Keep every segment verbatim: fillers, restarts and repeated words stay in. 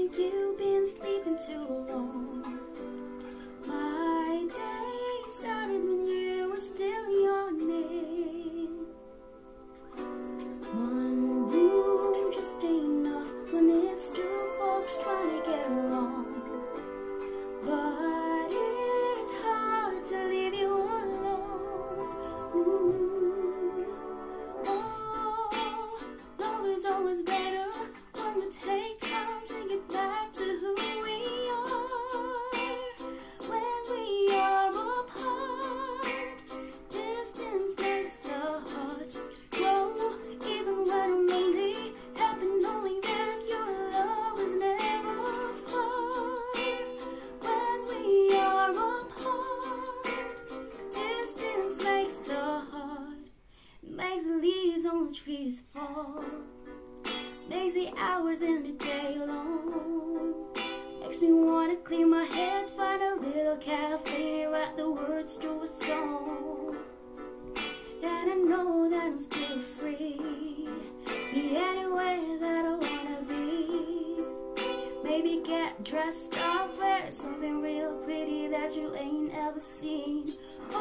you've been sleeping too long. My day started when you were still yawning. One room just ain't enough when it's two folks trying to get along. But it's hard to leave you alone. Ooh. Oh, love is always better when we take time to get back to who we are. When we are apart, distance makes the heart grow. Even when I'm lonely, happy knowing that your love was never far. When we are apart, distance makes the heart, makes the leaves on the trees fall, makes the hours in the day long, makes me wanna clear my head, find a little cafe, write the words to a song. And I know that I'm still free, be anywhere that I wanna be. Maybe get dressed up, wear something real pretty that you ain't ever seen.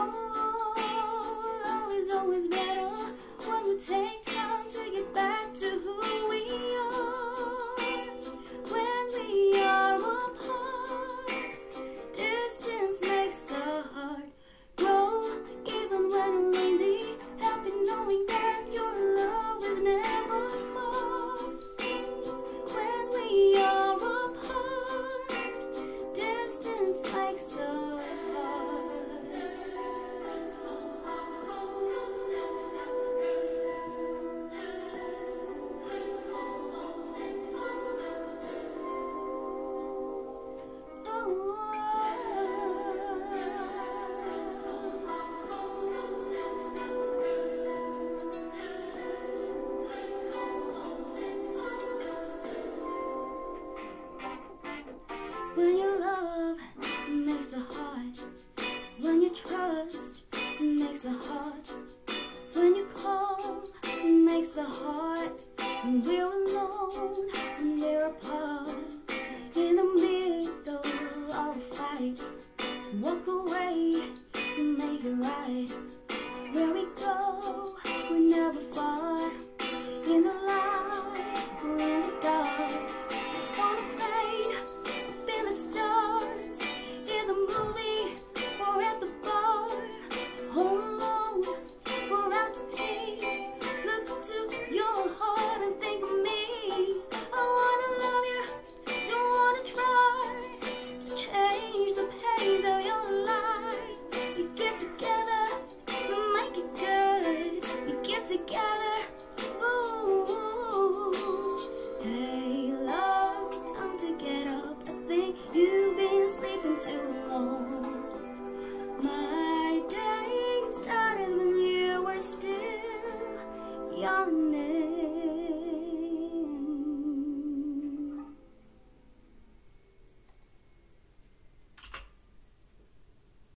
Oh, love is always better when we take time to get back to who we are.